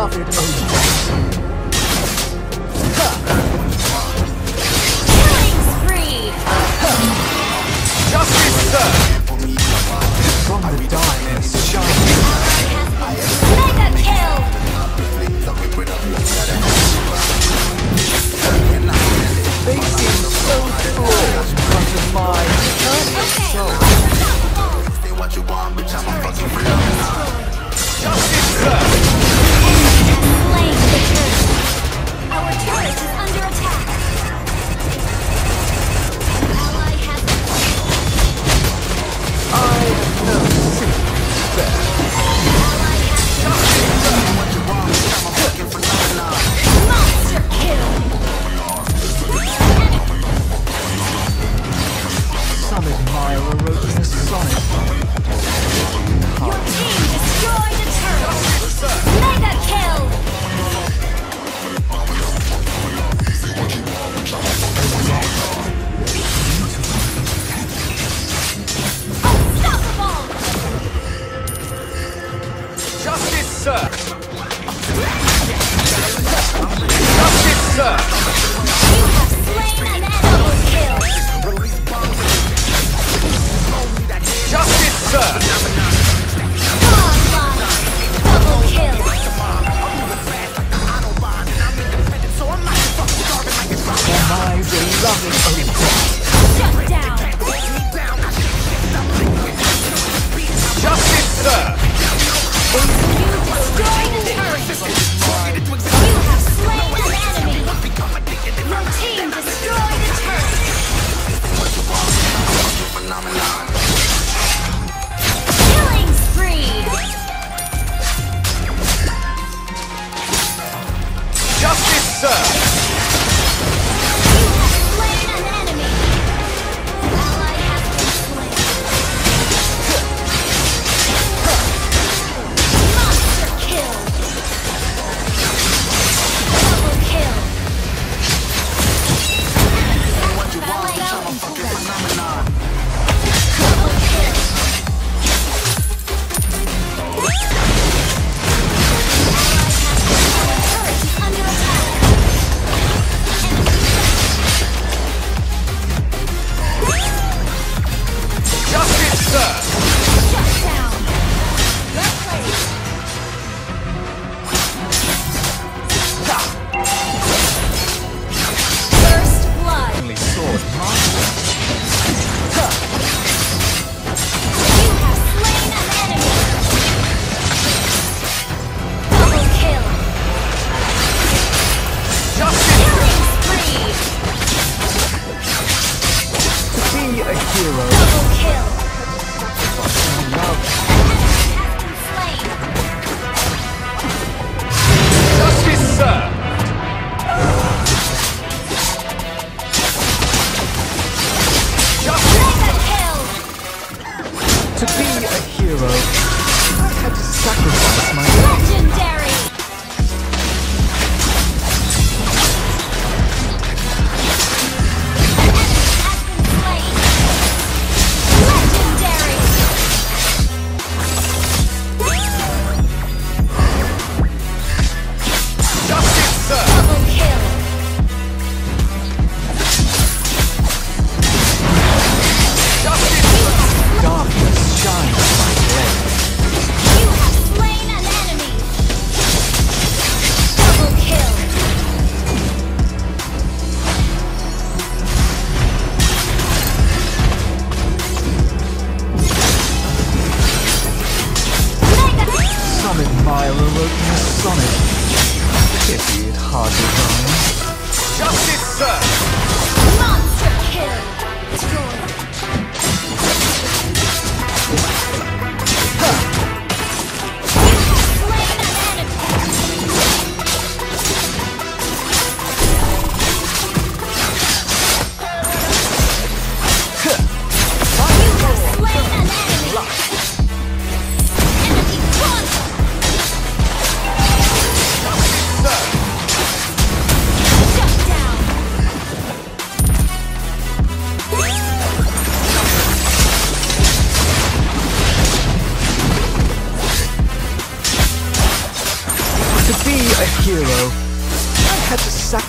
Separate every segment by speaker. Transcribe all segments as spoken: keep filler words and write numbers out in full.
Speaker 1: love it only.
Speaker 2: Killing spree!
Speaker 3: Justice served!
Speaker 1: From the darkness shine.
Speaker 2: Mega kill!
Speaker 1: They seem so flawed in front of my perfect soul.
Speaker 3: Justice served!
Speaker 2: Slain the turret. Our turret is under attack. Ally has
Speaker 1: I have no sympathy to spare.
Speaker 2: Ally has monster kill.
Speaker 1: Some admire Orochi's sonic.
Speaker 2: Your team destroyed the turret. Mega kill. Unstoppable.
Speaker 3: Justice served! Justice served!
Speaker 2: You have slain an animal kill.
Speaker 3: Justice served!
Speaker 2: Godlike. Double kill.
Speaker 1: For my beloved Orochi.
Speaker 2: Shut down.
Speaker 3: Justice served!
Speaker 2: You destroyed the turret. You have slain an enemy. Your team destroyed the turret. Killing spree.
Speaker 3: Justice served!
Speaker 2: You have slain an enemy. Ally has been slain. Monster kill. Double kill. Ally out into battle. Double kill. Turret is under attack.
Speaker 3: Justice served!
Speaker 2: Shut down. First blood.
Speaker 1: Only sword master.
Speaker 2: You have slain an enemy. Double kill.
Speaker 3: Justice
Speaker 2: Killing spree.
Speaker 1: To be a hero,
Speaker 2: Double kill.
Speaker 1: love
Speaker 2: Has been slain.
Speaker 3: Justice served! Justice
Speaker 2: Mega kill.
Speaker 1: To be a hero, I had to sacrifice my life.
Speaker 2: Legendary. An enemy has been slain. Legendary.
Speaker 3: Justice served!
Speaker 2: Double kill.
Speaker 3: Justice
Speaker 1: Darkness shines my blade.
Speaker 2: You have slain an enemy. Double kill. Mega.
Speaker 1: Some admire Orochi's sonic. Pity it hardly rhymes.
Speaker 3: Justice served!
Speaker 2: Monster kill. Destroyed. You have slain an enemy. You have slain an enemy. Enemy quantum.
Speaker 3: Served!
Speaker 2: Shut down.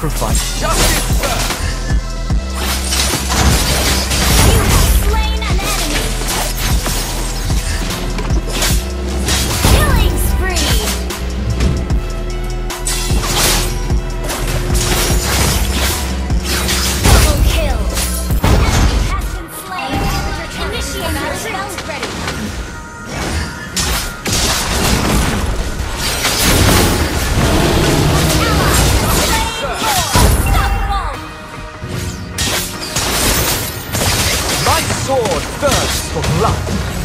Speaker 1: sacrifice.
Speaker 3: Justice, sir!
Speaker 2: You have slain an enemy. Killing spree. Double kill. Enemy has been slain. Initiate your spells ready.
Speaker 1: My sword thirsts for blood.